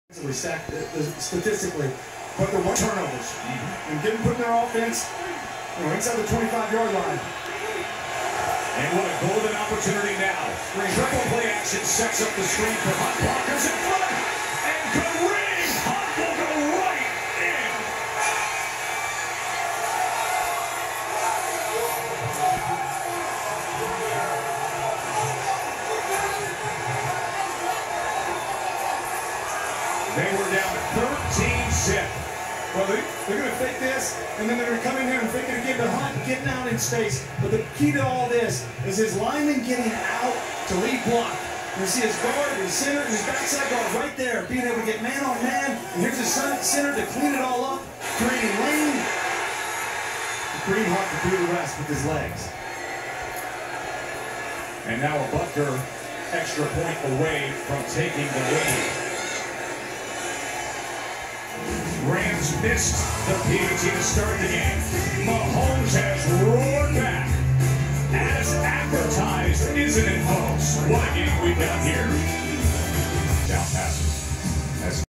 Statistically, but they're one turnovers and getting put in their offense, inside the 25-yard line. And what a golden opportunity now. Triple play action sets up the screen for Hunt. Parker's in front, and Kareem Hunt will go right in. They were down 13-zip. Well, they're going to fake this, and then they're going to come in here and fake it again to Hunt, getting out in space. But the key to all this is his lineman getting out to lead block. You see his guard, his center, his backside guard right there, being able to get man on man. And here's his center to clean it all up, creating lane. Kareem Hunt to do the rest with his legs. And now a Butker extra point away from taking the lead. Rams missed the PAT to start the game. Mahomes has roared back. As advertised, isn't it, folks? What a game we've got here. Down passes.